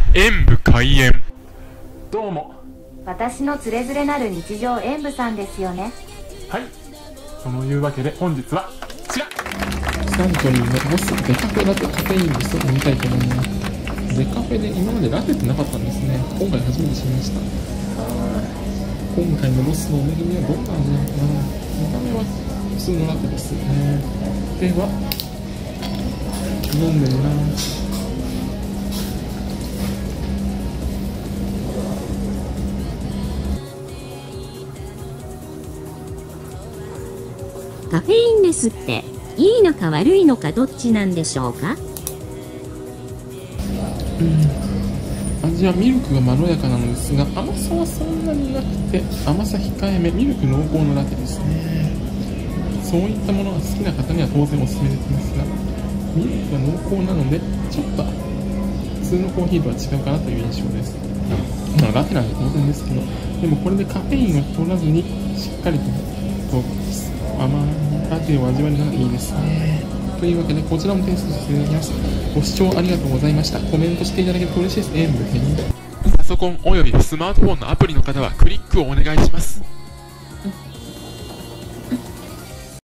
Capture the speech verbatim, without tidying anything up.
演武開演。どうも。 私のつれづれなる日常演武さんですよね。 はい。そのいうわけで本日はこちら。 サントリーのモスデカフェラテカフェインですを飲みたいと思います。デカフェで今までラテってなかったんですね。今回初めて知りました。今回のロスのおめぐみはどんな味なのかな。見た目は普通のラテですよね。では飲んでみます。 カフェインレスっていいのか悪いのかどっちなんでしょうか？ うん、味はミルクがまろやかなのですが、甘さはそんなになくて、甘さ控えめ、ミルク濃厚のラテですね。そういったものが好きな方には当然おすすめできますが、ミルクが濃厚なのでちょっと普通のコーヒーとは違うかなという印象です。まあラテなんで当然ですけど、でもこれでカフェインを取らずにしっかりと甘いラテを味わえるのがいいですね。というわけでこちらも点数させていただきます。ご視聴ありがとうございました。コメントしていただけると嬉しいです。演武編。 パソコンおよびスマートフォンのアプリの方はクリックをお願いします。